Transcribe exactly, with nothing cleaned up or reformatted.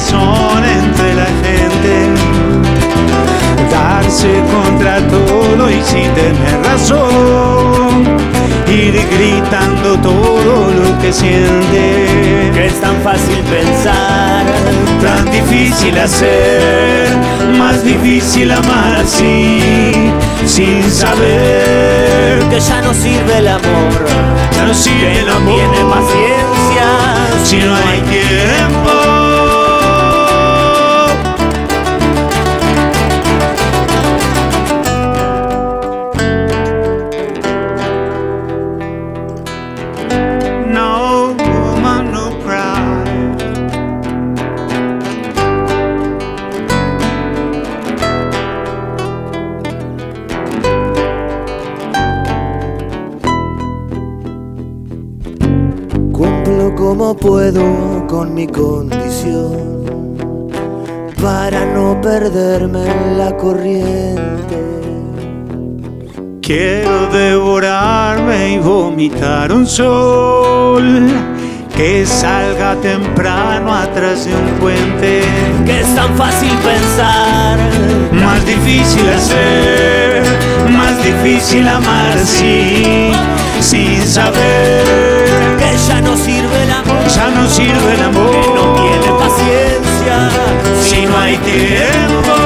corazón entre la gente, darse contra todo y sin tener razón, ir gritando todo lo que siente. Que es tan fácil pensar, tan difícil hacer, más difícil amar así, sin saber que ya no sirve el amor, ya no sirve que el no amor, tiene paciencia si no hay tiempo. No woman, no cry. Cumplo como puedo con mi condición para no perderme en la corriente. Quiero devorarme y vomitar un sol que salga temprano atrás de un puente. Que es tan fácil pensar, más difícil hacer, más difícil amar así, sin saber que ya no sirve el amor, ya no sirve el amor, que no tiene paciencia si no hay tiempo.